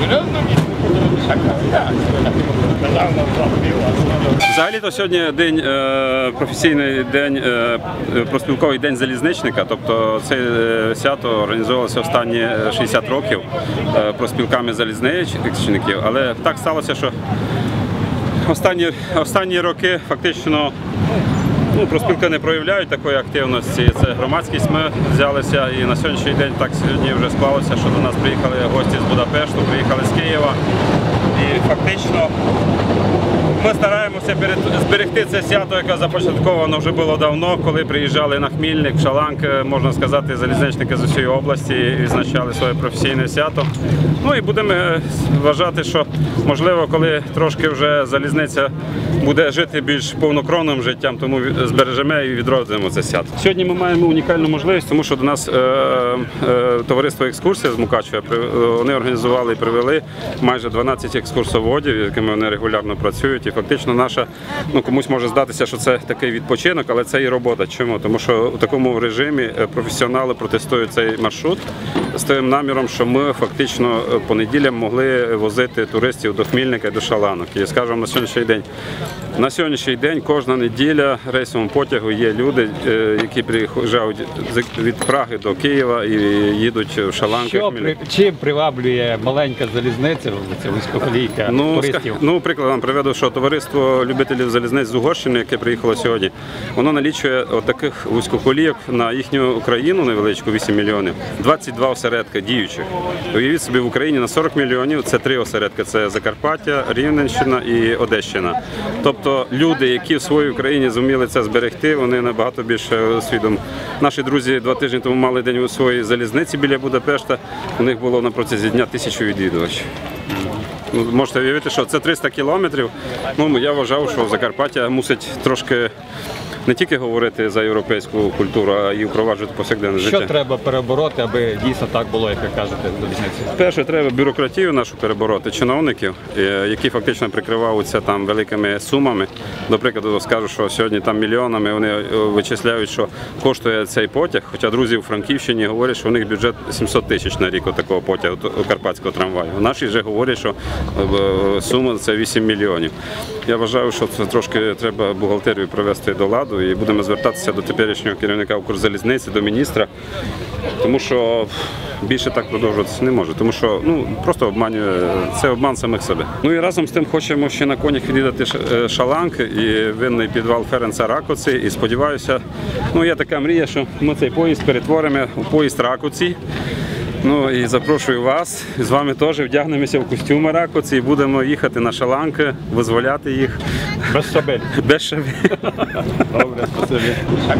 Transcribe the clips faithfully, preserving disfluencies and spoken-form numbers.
Взагалі-то сьогодні день, професійний день, профспілковий день залізничника, тобто це свято організовувалося останні шістдесят років профспілками залізничників, але так сталося, що останні, останні роки фактично ну, профспілки не проявляють такої активності, це громадськість, ми взялися і на сьогоднішній день так сьогодні вже склалося, що до нас приїхали гості з Будапешту, приїхали з Києва і фактично ми стараємося зберегти це свято, яке започатковано вже було давно, коли приїжджали на Хмільник, в Шаланк, можна сказати, залізничники з усієї області і відзначали своє професійне свято. Ну і будемо вважати, що можливо, коли трошки вже залізниця буде жити більш повнокровним життям, тому збережемо і відродимо це свято. Сьогодні ми маємо унікальну можливість, тому що до нас е, е, товариство екскурсія з Мукачева, вони організували і привели майже дванадцять екскурсоводів, якими вони регулярно працюють. І фактично наша, ну комусь може здатися, що це такий відпочинок, але це і робота. Чому? Тому що у такому режимі професіонали протестують цей маршрут з тим наміром, що ми фактично по неділям могли возити туристів до Хмільника і до Шаланок. І скажімо, на сьогоднішній день, на сьогоднішній день кожна неділя рейсовому потягу є люди, які приїжджають від Праги до Києва і їдуть в Шаланки. Що, при, чим приваблює маленька залізниця, ця вузькоколійка, ну, туристів? Ну, приклад вам приведу, що товариство любителів залізниць з Угорщини, яке приїхало сьогодні, воно налічує таких вузькоколійок на їхню Україну невеличку, вісім мільйонів, двадцять два осередки діючих. Уявіть собі, в Україні на сорок мільйонів це три осередки, це Закарпаття, Рівненщина і Одещина. Тобто люди, які в своїй Україні зуміли це зберегти, вони набагато більше свідом. Наші друзі два тижні тому мали день у своїй залізниці біля Будапешта, у них було на протязі дня тисячу відвідувачів. Можете уявити, що це триста кілометрів. Ну, я вважав, що Закарпаття мусить трошки не тільки говорити за європейську культуру, а й впроваджувати повсякденне життя. Що треба перебороти, аби дійсно так було, як ви кажете, в залізниці? Перше, треба бюрократію нашу перебороти, чиновників, які фактично прикриваються там великими сумами. До прикладу, скажу, що сьогодні там мільйонами вони вичисляють, що коштує цей потяг, хоча друзі у Франківщині говорять, що у них бюджет сімсот тисяч на рік такого потягу, карпатського трамваю. Наші вже говорять, що сума це вісім мільйонів. Я вважаю, що це трошки треба бухгалтерію привести до ладу і будемо звертатися до теперішнього керівника Укрзалізниці, до міністра, тому що більше так продовжуватися не може, тому що ну, просто обманює, це обман самих себе. Ну і разом з тим хочемо ще на конях відвідати Шаланк і винний підвал Ференца Ракоці, і сподіваюся, ну є така мрія, що ми цей поїзд перетворимо у поїзд Ракоці. Ну і запрошую вас, з вами теж вдягнемося в костюми Ракоці і будемо їхати на Шаланки, визволяти їх. Без шабель. Без шабель. Добре, спасибі.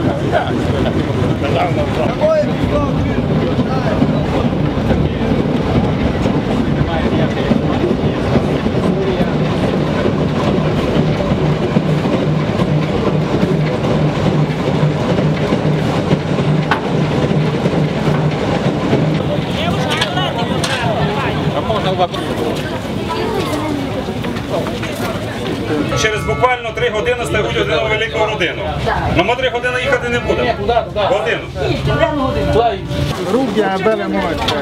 Через буквально три години стають одну велику родину. Ну ми три години їхати не будемо. Годину. Руки абеле мочка.